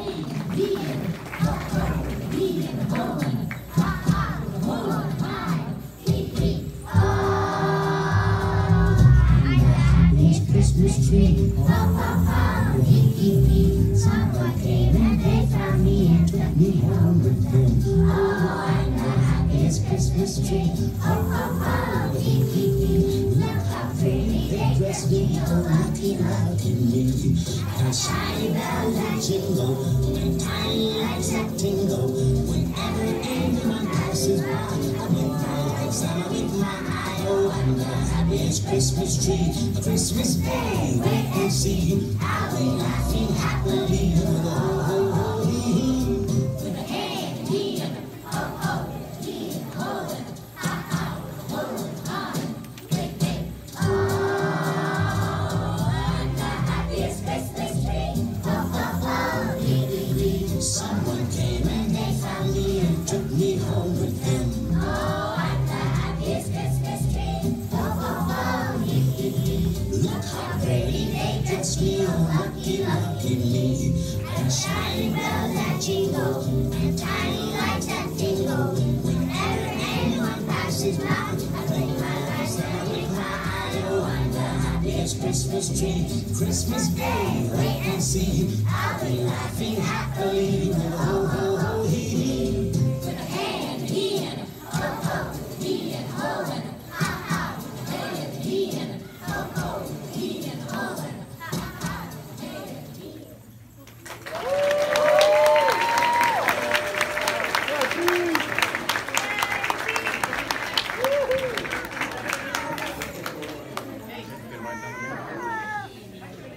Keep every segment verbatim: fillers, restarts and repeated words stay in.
Christmas tree, ho ho ho, hee hee hee. Someone came and they found me and took me home with them. Oh, I'm the happiest Christmas tree, ho ho ho, hee hee hee. Look how pretty they dressed me, oh lucky, lucky me. And shiny bells that jingle, when tiny lights that tingle. Whenever anyone passes by, I blink my lights out with my eye. Oh, I'm the happiest Christmas tree, a Christmas day, wait and see. I'll be laughing happily, oh ho ho hee. With a hey and he and a ho ho, he and a ho and a ha ha, ho and ha and hey hey. Oh, I'm the happiest Christmas tree, ho ho ho, hee hee hee. Someone came and they found me and took me home with them. Oh, I'm the happiest Christmas tree, ho ho ho, hee hee hee. Look how pretty they dress me, oh lucky, lucky me. And shiny bells that jingle, and tiny lights that tingle. Whenever anyone passes by, I blink my lights and wink my eye. Oh, I'm the happiest Christmas tree, Christmas day, wait and see. I'll be laughing happily, ho ho ho hee hee. With a hey and a he and a ho ho, he and a ho and a ha ha, hey and a he and a ho ho, he and a ho and a ha ha, hey and a he.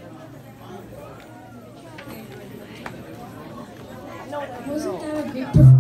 Wasn't that a great performance?